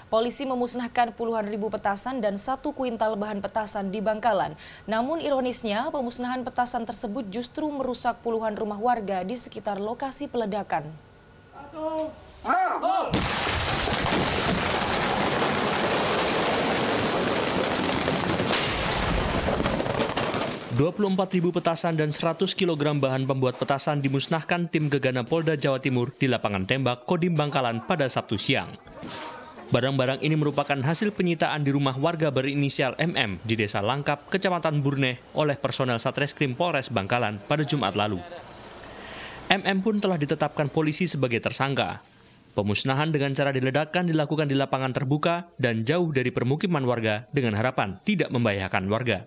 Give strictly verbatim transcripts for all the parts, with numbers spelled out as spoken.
Polisi memusnahkan puluhan ribu petasan dan satu kuintal bahan petasan di Bangkalan. Namun ironisnya, pemusnahan petasan tersebut justru merusak puluhan rumah warga di sekitar lokasi peledakan. dua puluh empat ribu petasan dan seratus kilogram bahan pembuat petasan dimusnahkan tim Gegana Polda Jawa Timur di lapangan tembak Kodim Bangkalan pada Sabtu siang. Barang-barang ini merupakan hasil penyitaan di rumah warga berinisial M M di Desa Langkap, Kecamatan Burneh oleh personel Satreskrim Polres Bangkalan pada Jumat lalu. M M pun telah ditetapkan polisi sebagai tersangka. Pemusnahan dengan cara diledakkan dilakukan di lapangan terbuka dan jauh dari permukiman warga dengan harapan tidak membahayakan warga.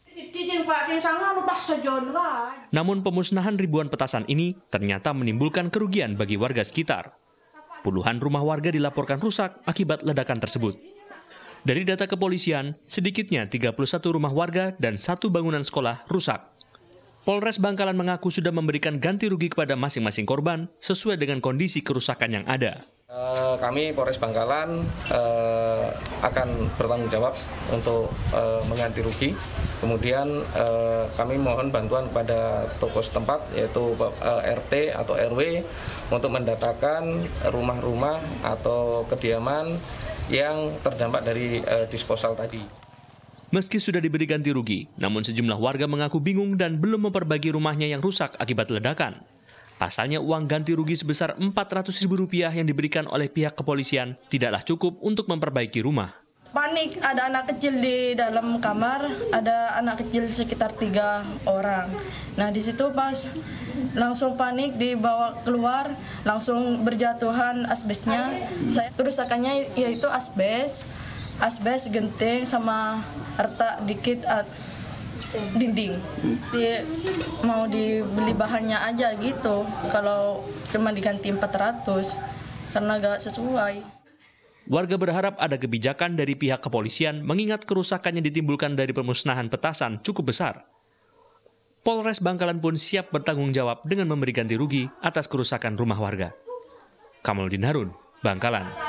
Namun pemusnahan ribuan petasan ini ternyata menimbulkan kerugian bagi warga sekitar. Puluhan rumah warga dilaporkan rusak akibat ledakan tersebut. Dari data kepolisian, sedikitnya tiga puluh satu rumah warga dan satu bangunan sekolah rusak. Polres Bangkalan mengaku sudah memberikan ganti rugi kepada masing-masing korban sesuai dengan kondisi kerusakan yang ada. Uh, kami Polres Bangkalan uh, akan bertanggung jawab untuk uh, mengganti rugi. Kemudian uh, kami mohon bantuan kepada toko setempat yaitu uh, R T atau R W untuk mendatakan rumah-rumah atau kediaman yang terdampak dari uh, disposal tadi. Meski sudah diberi ganti rugi, namun sejumlah warga mengaku bingung dan belum memperbaiki rumahnya yang rusak akibat ledakan. Pasalnya uang ganti rugi sebesar empat ratus ribu rupiah yang diberikan oleh pihak kepolisian tidaklah cukup untuk memperbaiki rumah. Panik, ada anak kecil di dalam kamar, ada anak kecil sekitar tiga orang. Nah di situ pas langsung panik dibawa keluar, langsung berjatuhan asbesnya. Saya kerusakannya yaitu asbes, asbes genting sama retak dikit dinding. Di, mau dibeli bahannya aja gitu, kalau cuma diganti empat ratus karena gak sesuai. Warga berharap ada kebijakan dari pihak kepolisian mengingat kerusakan yang ditimbulkan dari pemusnahan petasan cukup besar. Polres Bangkalan pun siap bertanggung jawab dengan memberi ganti rugi atas kerusakan rumah warga. Kamaludin Harun, Bangkalan.